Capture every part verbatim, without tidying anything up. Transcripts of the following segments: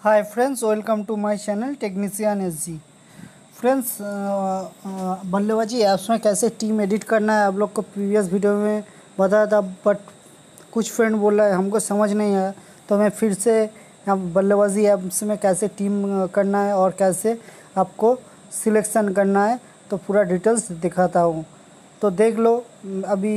Hi friends, welcome to my channel technician S G. Friends, Ballebaazi apps में कैसे team edit करना है आप लोग को प्रीवियस वीडियो में बताया था, बट कुछ फ्रेंड बोल रहा है हमको समझ नहीं आया, तो मैं फिर से यहाँ बल्लेबाजी ऐप्स में कैसे टीम अ, करना है और कैसे आपको सिलेक्शन करना है तो पूरा डिटेल्स दिखाता हूँ। तो देख लो, अभी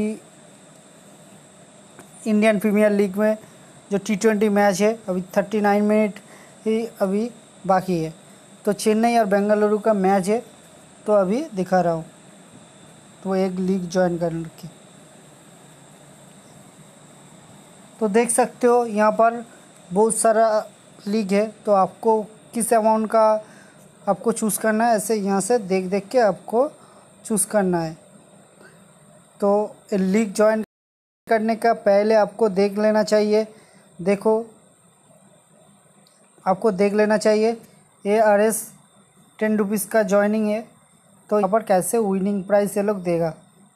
इंडियन प्रीमियर लीग में जो टी ट्वेंटी मैच है अभी थर्टी नाइन मिनट ही अभी बाकी है। तो चेन्नई और बेंगलुरु का मैच है, तो अभी दिखा रहा हूँ। तो एक लीग ज्वाइन कर रखी, तो देख सकते हो यहाँ पर बहुत सारा लीग है। तो आपको किस अमाउंट का आपको चूज़ करना है, ऐसे यहाँ से देख देख के आपको चूज़ करना है। तो लीग ज्वाइन करने का पहले आपको देख लेना चाहिए, देखो आपको देख लेना चाहिए A R S ten rupees का जॉइनिंग है। तो यहाँ पर कैसे विनिंग प्राइस ये लोग देगा,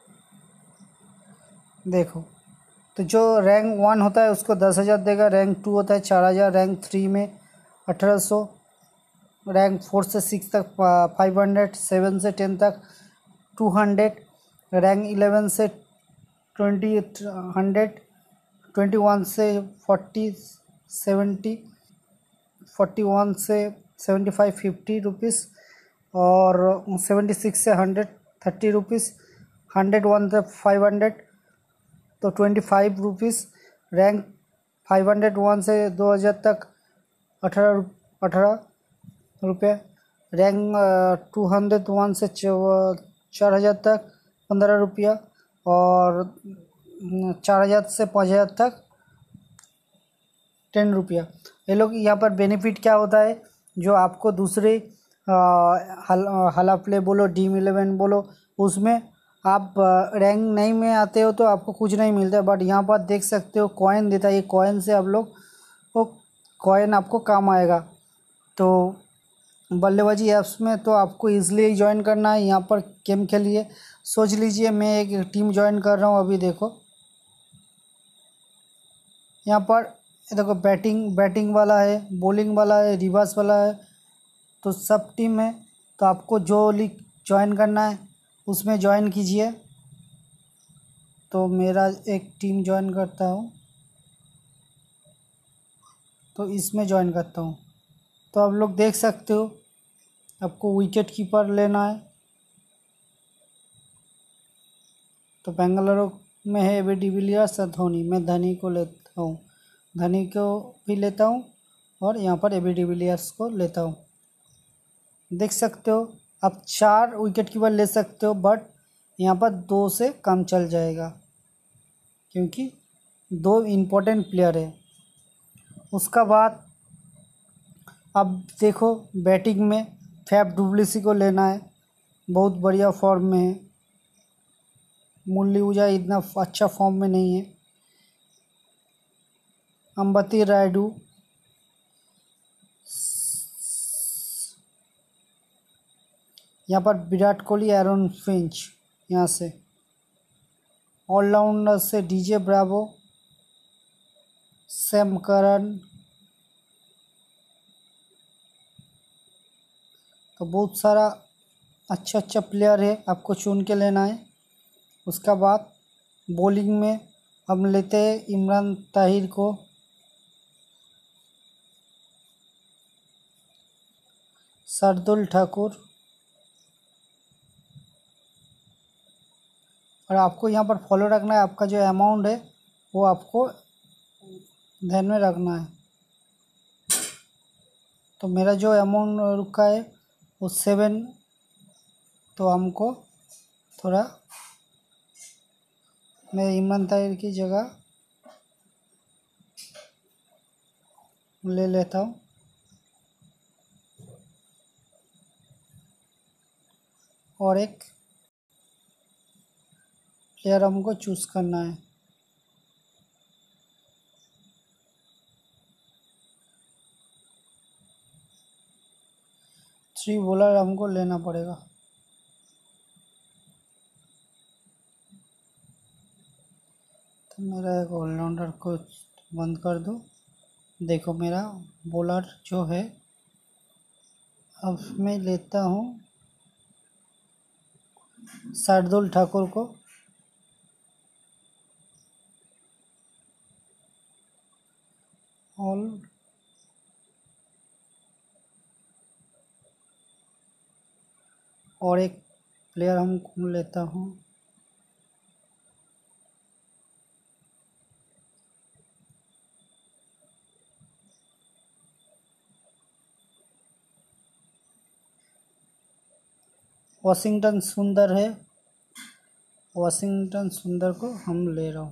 देखो। तो जो रैंक वन होता है उसको दस हज़ार देगा, रैंक टू होता है चार हज़ार, रैंक थ्री में अठारह सौ, रैंक फोर से सिक्स तक फाइव हंड्रेड, सेवन से टेन तक टू हंड्रेड, रैंक इलेवन से ट्वेंटी हंड्रेड, ट्वेंटी वन से फोर्टी सेवेंटी, फोर्टी वन से सेवेंटी फाइव फिफ्टी रुपीज़, और सेवेंटी सिक्स से hundred thirty rupees, hundred one से फाइव हंड्रेड तो twenty five rupees, rank five hundred one से दो हज़ार तक अठारह अठारह रुपये, रैंक टू हंड्रेड वन से चार हज़ार तक पंद्रह रुपया, और चार हज़ार से पाँच हज़ार तक टेन रुपया। ये लोग यहाँ पर बेनिफिट क्या होता है, जो आपको दूसरे हल हला प्ले बोलो, ड्रीम इलेवन बोलो, उसमें आप रैंक नहीं में आते हो तो आपको कुछ नहीं मिलता, बट यहाँ पर देख सकते हो कॉइन देता है। ये कॉइन से आप लोग वो कॉइन आपको काम आएगा। तो बल्लेबाजी ऐप्स में तो आपको ईजिली ज्वाइन करना है। यहाँ पर गेम खेलिए, सोच लीजिए मैं एक टीम ज्वाइन कर रहा हूँ। अभी देखो यहाँ पर देखो, बैटिंग बैटिंग वाला है, बॉलिंग वाला है, रिवर्स वाला है, तो सब टीम है। तो आपको जो लीग ज्वाइन करना है उसमें ज्वाइन कीजिए। तो मेरा एक टीम ज्वाइन करता हूँ, तो इसमें ज्वाइन करता हूँ। तो आप लोग देख सकते हो आपको विकेट कीपर लेना है। तो बेंगलुरु में है एबी डिविलियर्स और धोनी, मैं धोनी को लेता हूँ, धोनी को भी लेता हूँ, और यहाँ पर एबी डिविलियर्स को लेता हूँ। देख सकते हो आप चार विकेट कीपर ले सकते हो, बट यहाँ पर दो से कम चल जाएगा क्योंकि दो इम्पोर्टेंट प्लेयर है। उसका बाद अब देखो, बैटिंग में फैफ डुप्लेसी को लेना है, बहुत बढ़िया फॉर्म में है। मुरली विजय इतना अच्छा फॉर्म में नहीं है। अंबती रायडू, यहाँ पर विराट कोहली, एरन फिंच, यहाँ से ऑलराउंडर से डीजे ब्रावो, सैम करन। तो बहुत सारा अच्छा अच्छा प्लेयर है, आपको चुन के लेना है। उसका बाद बॉलिंग में हम लेते हैं इमरान ताहिर को, शार्दुल ठाकुर, और आपको यहाँ पर फॉलो रखना है। आपका जो अमाउंट है वो आपको ध्यान में रखना है। तो मेरा जो अमाउंट रुका है वो सेवन, तो हमको थोड़ा मैं इमरान ताहिर की जगह ले लेता हूँ। और एक प्लेयर हमको चूज़ करना है। थ्री बॉलर हमको लेना पड़ेगा। तो मेरा एक ऑलराउंडर को बंद कर दो। देखो मेरा बॉलर जो है अब मैं लेता हूँ शार्दुल ठाकुर को। ऑल और एक प्लेयर हम लेता हूँ वॉशिंगटन सुंदर है, वॉशिंगटन सुंदर को हम ले रहा हूँ।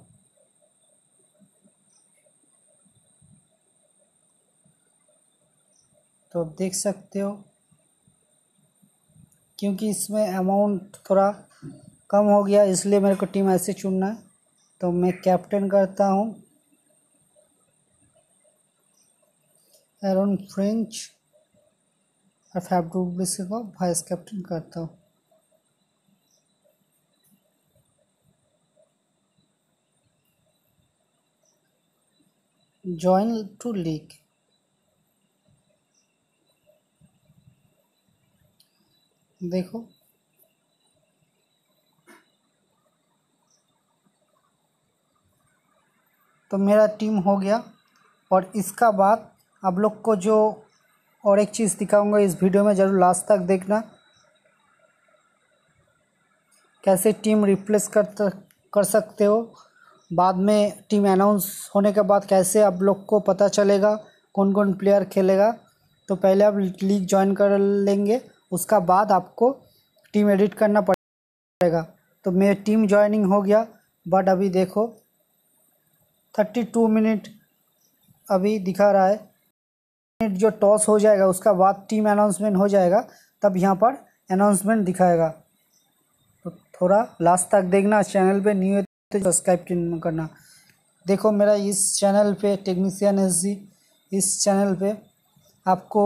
तो आप देख सकते हो क्योंकि इसमें अमाउंट थोड़ा कम हो गया इसलिए मेरे को टीम ऐसे चुनना है। तो मैं कैप्टन करता हूँ एरन फ्रेंच और फैफ डू प्लेसिस को वाइस कैप्टन करता हूँ। Join to league. देखो तो मेरा टीम हो गया। और इसका बाद आप लोग को जो और एक चीज़ दिखाऊंगा इस वीडियो में, ज़रूर लास्ट तक देखना। कैसे टीम रिप्लेस कर कर सकते हो, बाद में टीम अनाउंस होने के बाद कैसे आप लोग को पता चलेगा कौन कौन प्लेयर खेलेगा। तो पहले आप लीग ज्वाइन कर लेंगे, उसका बाद आपको टीम एडिट करना पड़ेगा। तो मेरी टीम ज्वाइनिंग हो गया, बट अभी देखो थर्टी टू मिनट अभी दिखा रहा है। मिनट जो टॉस हो जाएगा उसका बाद टीम अनाउंसमेंट हो जाएगा, तब यहाँ पर अनाउंसमेंट दिखाएगा। तो थोड़ा लास्ट तक देखना। चैनल पे न्यू है तो सब्सक्राइब करना। देखो मेरा इस चैनल पे टेक्नीशियन एस जी, इस चैनल पे आपको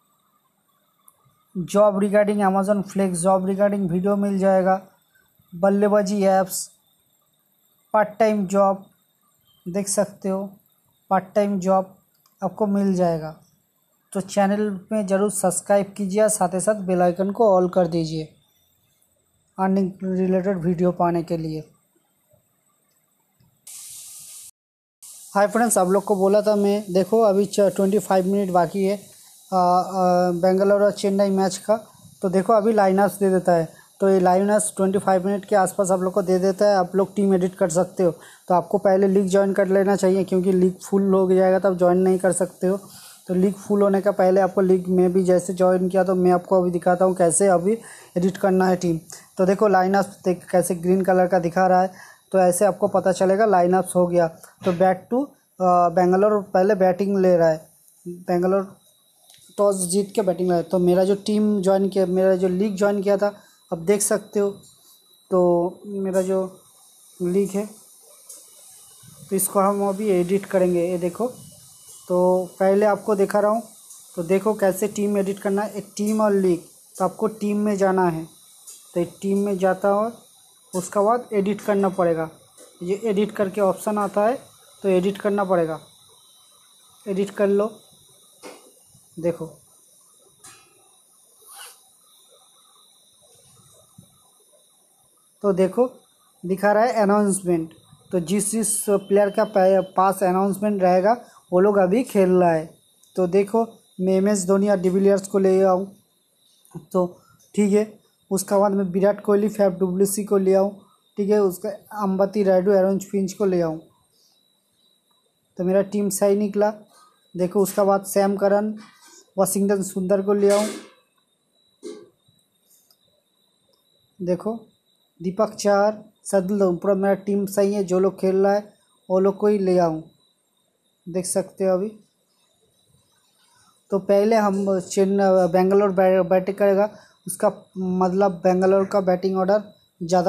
job regarding Amazon Flex job regarding video मिल जाएगा, Ballebaazi apps, part time job देख सकते हो, पार्ट टाइम जॉब आपको मिल जाएगा। तो चैनल में ज़रूर सब्सक्राइब कीजिए, साथ ही साथ बेल आइकन को ऑल कर दीजिए अर्निंग रिलेटेड वीडियो पाने के लिए। हाय फ्रेंड्स, आप लोग को बोला था मैं, देखो अभी ट्वेंटी फाइव मिनट बाकी है बेंगलोर और चेन्नई मैच का। तो देखो अभी लाइनअप्स दे देता है। तो ये लाइनअप्स ट्वेंटी फाइव मिनट के आसपास आप लोग को दे देता है। आप लोग टीम एडिट कर सकते हो। तो आपको पहले लीग ज्वाइन कर लेना चाहिए, क्योंकि लीग फुल हो जाएगा तब ज्वाइन नहीं कर सकते हो। तो लीग फुल होने का पहले आपको लीग में भी जैसे ज्वाइन किया, तो मैं आपको अभी दिखाता हूँ कैसे अभी एडिट करना है टीम। तो देखो लाइनअप्स देख कैसे ग्रीन कलर का दिखा रहा है। तो ऐसे आपको पता चलेगा लाइनअप्स हो गया। तो बैट टू बेंगलोर पहले बैटिंग ले रहा है, बेंगलोर टॉस जीत के बैटिंग ले रहा है। तो मेरा जो टीम ज्वाइन किया, मेरा जो लीग ज्वाइन किया था, अब देख सकते हो। तो मेरा जो लीग है तो इसको हम अभी एडिट करेंगे। ये देखो, तो पहले आपको दिखा रहा हूँ। तो देखो कैसे टीम एडिट करना है, एक टीम और लीग। तो आपको टीम में जाना है, तो एक टीम में जाता हो, उसका बाद एडिट करना पड़ेगा। ये एडिट करके ऑप्शन आता है, तो एडिट करना पड़ेगा। एडिट कर लो। देखो तो देखो दिखा रहा है अनाउंसमेंट। तो जिस जिस प्लेयर का पास अनाउंसमेंट रहेगा वो लोग अभी खेल रहा है। तो देखो मैं एम एस धोनी या डिविलियर्स को ले आऊँ तो ठीक है। उसका बाद मैं Virat Kohli Faf du Plessis को ले आऊँ, ठीक है। उसका अंबती रायडू एरन फिंच को ले आऊँ, तो मेरा टीम सही निकला। देखो उसका बाद सैम करन वॉशिंगटन सुंदर को ले आऊँ। देखो दीपक चार सदल, पूरा मेरा टीम सही है। जो लोग खेल रहा है वो लोग को ही ले आऊँ, देख सकते हो अभी। तो पहले हम चेन्नई बेंगलोर बैटिंग करेगा, उसका मतलब बेंगलोर का बैटिंग ऑर्डर ज़्यादा।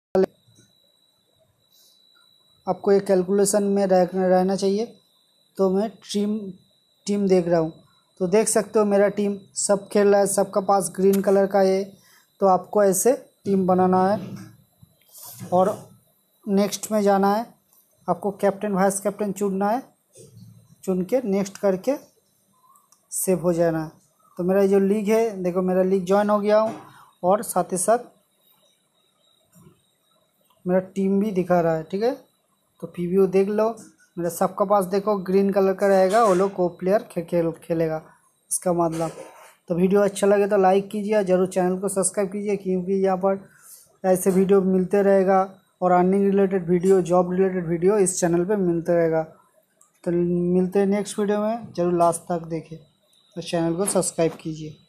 आपको ये कैलकुलेशन में रहना चाहिए। तो मैं टीम टीम देख रहा हूँ, तो देख सकते हो मेरा टीम सब खेल रहा है, सबका पास ग्रीन कलर का है। तो आपको ऐसे टीम बनाना है और नेक्स्ट में जाना है। आपको कैप्टन वाइस कैप्टन चुनना है, चुन के नेक्स्ट करके सेव हो जाना है। तो मेरा जो लीग है, देखो मेरा लीग ज्वाइन हो गया हूँ और साथ ही साथ मेरा टीम भी दिखा रहा है। ठीक है, तो प्रीव्यू देख लो। मेरा सबका पास देखो ग्रीन कलर का रहेगा, वो लोग को प्लेयर खे, खेल खेलेगा, इसका मतलब। तो वीडियो अच्छा लगे तो लाइक कीजिए, ज़रूर चैनल को सब्सक्राइब कीजिए, क्योंकि यहाँ पर ऐसे वीडियो मिलते रहेगा और earning related video, job related video इस चैनल पे मिलते रहेगा। तो मिलते हैं नेक्स्ट वीडियो में, ज़रूर लास्ट तक देखें और चैनल को सब्सक्राइब कीजिए।